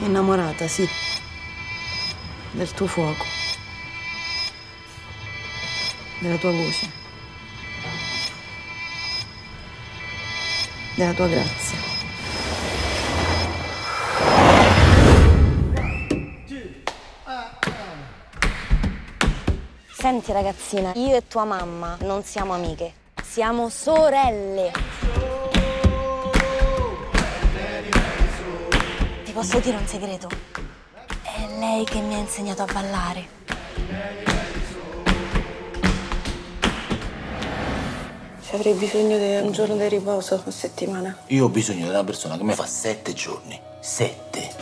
Innamorata, sì. Del tuo fuoco. Della tua voce. Della tua grazia. Senti ragazzina, io e tua mamma non siamo amiche, siamo sorelle. Ti posso dire un segreto? È lei che mi ha insegnato a ballare. Avrei bisogno di un giorno di riposo a settimana. Io ho bisogno di una persona che mi fa 7 giorni. 7.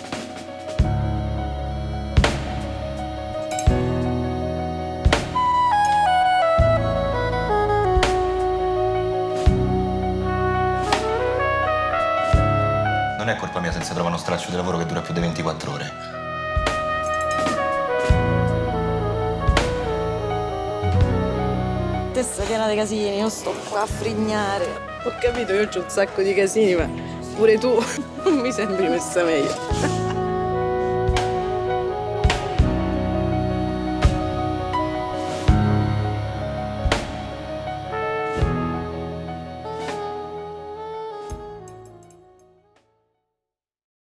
Non è colpa mia se si trova uno straccio di lavoro che dura più di 24 ore. Te sei piena di casini, io sto qua a frignare. Ho capito, io c'ho un sacco di casini, ma pure tu non mi sembri messa meglio.